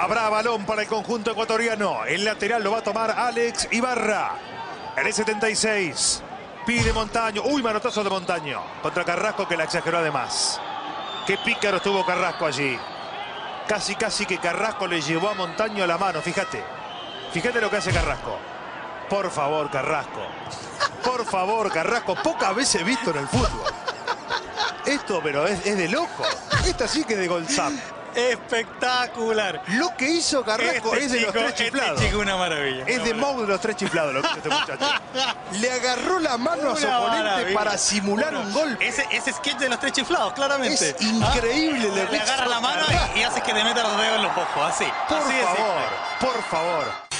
Habrá balón para el conjunto ecuatoriano. El lateral lo va a tomar Alex Ibarra. En el 76. Pide Montaño. Uy, manotazo de Montaño. Contra Carrasco, que la exageró además. Qué pícaro estuvo Carrasco allí. Casi que Carrasco le llevó a Montaño a la mano. Fíjate. Fíjate lo que hace Carrasco. Por favor, Carrasco. Por favor, Carrasco. Pocas veces visto en el fútbol. Esto, pero es de loco. Esta sí que es de Golzap. Espectacular. Lo que hizo Carrasco es de los tres chiflados. Este chico una maravilla. Es de Mou de los tres chiflados lo que hizo este muchacho. Le agarró la mano a su oponente para simular un gol. Ese sketch de los tres chiflados, claramente. Es increíble lo que Le agarra la mano y hace que te meta los dedos en los ojos, así. Por así favor, por favor.